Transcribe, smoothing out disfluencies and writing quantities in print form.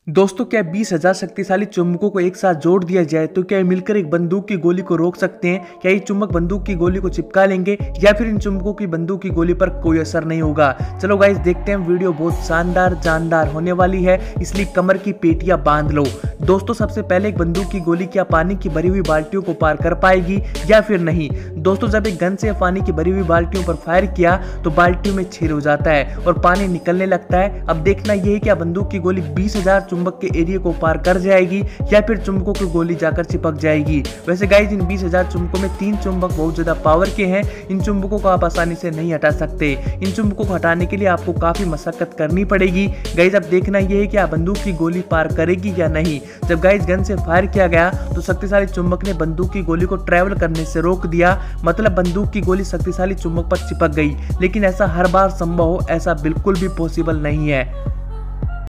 दोस्तों क्या 20,000 शक्तिशाली चुम्बकों को एक साथ जोड़ दिया जाए तो क्या ये मिलकर एक बंदूक की गोली को रोक सकते हैं? क्या ये चुम्बक बंदूक की गोली को चिपका लेंगे या फिर इन चुम्बकों की बंदूक की गोली पर कोई असर नहीं होगा? चलो गाइस देखते हैं, वीडियो बहुत शानदार जानदार होने वाली है, इसलिए कमर की पेटियां बांध लो। दोस्तों सबसे पहले एक बंदूक की गोली क्या पानी की भरी हुई बाल्टियों को पार कर पाएगी या फिर नहीं? दोस्तों जब एक गन से पानी की भरी हुई बाल्टियों पर फायर किया तो बाल्टियों में छेद हो जाता है और पानी निकलने लगता है। अब देखना यह है कि बंदूक की गोली 20,000 चुंबक के एरिया को पार कर जाएगी या फिर चुंबकों की गोली जाकर चिपक जाएगी। वैसे गाइस इन 20,000 चुंबकों में 3 चुंबक बहुत ज्यादा पावर के हैं, इन चुंबकों को आप आसानी से नहीं हटा सकते। इन चुंबकों को हटाने के लिए आपको काफी मशक्कत करनी पड़ेगी। गाइस अब देखना यह है कि बंदूक की गोली पार करेगी या नहीं। जब गाइस गन से फायर किया गया तो शक्तिशाली चुंबक ने बंदूक की गोली को ट्रेवल करने से रोक दिया, मतलब बंदूक की गोली शक्तिशाली चुंबक पर चिपक गई। लेकिन ऐसा हर बार संभव हो ऐसा बिल्कुल भी पॉसिबल नहीं है।